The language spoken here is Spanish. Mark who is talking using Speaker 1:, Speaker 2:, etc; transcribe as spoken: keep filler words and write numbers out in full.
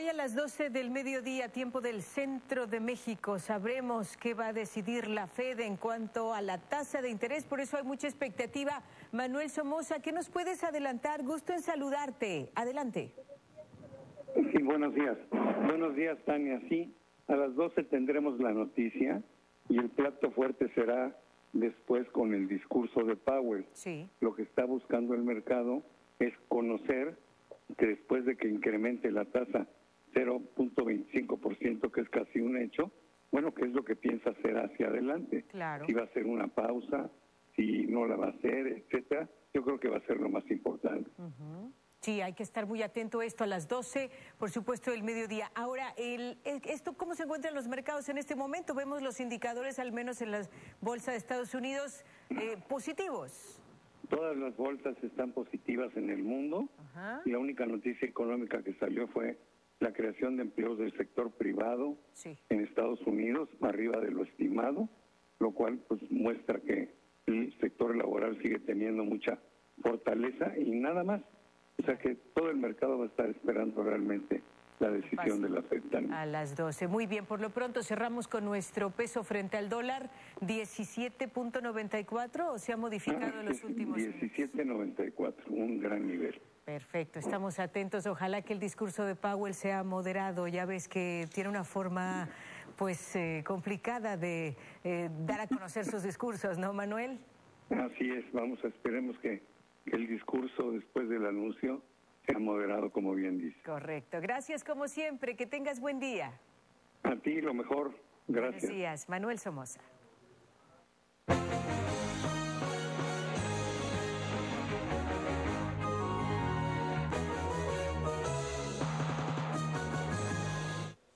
Speaker 1: Hoy a las doce del mediodía, tiempo del centro de México, sabremos qué va a decidir la Fed en cuanto a la tasa de interés, por eso hay mucha expectativa. Manuel Somoza, ¿qué nos puedes adelantar? Gusto en saludarte. Adelante.
Speaker 2: Sí, buenos días. Buenos días, Tania. Sí, a las doce tendremos la noticia y el plato fuerte será después con el discurso de Powell.
Speaker 1: Sí.
Speaker 2: Lo que está buscando el mercado es conocer que después de que incremente la tasa cero punto veinticinco por ciento, que es casi un hecho, bueno, ¿qué es lo que piensa hacer hacia adelante?
Speaker 1: Claro.
Speaker 2: Si va a hacer una pausa, si no la va a hacer, etcétera. Yo creo que va a ser lo más importante.
Speaker 1: Uh-huh. Sí, hay que estar muy atento a esto a las doce, por supuesto, del mediodía. Ahora, el, ¿esto cómo se encuentra en los mercados en este momento? Vemos los indicadores, al menos en la bolsa de Estados Unidos, eh, positivos.
Speaker 2: Todas las bolsas están positivas en el mundo.
Speaker 1: Ajá.
Speaker 2: Y la única noticia económica que salió fue la creación de empleos del sector privado
Speaker 1: sí.
Speaker 2: en Estados Unidos, arriba de lo estimado, lo cual pues muestra que el sector laboral sigue teniendo mucha fortaleza y nada más. O sea que todo el mercado va a estar esperando realmente la decisión de la Fed.
Speaker 1: A las doce. Muy bien, por lo pronto cerramos con nuestro peso frente al dólar, diecisiete punto noventa y cuatro, o se ha modificado
Speaker 2: ah,
Speaker 1: en los últimos
Speaker 2: diecisiete noventa y cuatro, un gran nivel.
Speaker 1: Perfecto, estamos atentos. Ojalá que el discurso de Powell sea moderado. Ya ves que tiene una forma pues eh, complicada de eh, dar a conocer sus discursos, ¿no, Manuel?
Speaker 2: Así es, vamos a esperemos que el discurso después del anuncio sea moderado, como bien dice.
Speaker 1: Correcto. Gracias como siempre. Que tengas buen día.
Speaker 2: A ti lo mejor. Gracias.
Speaker 1: Buenos días. Manuel Somoza.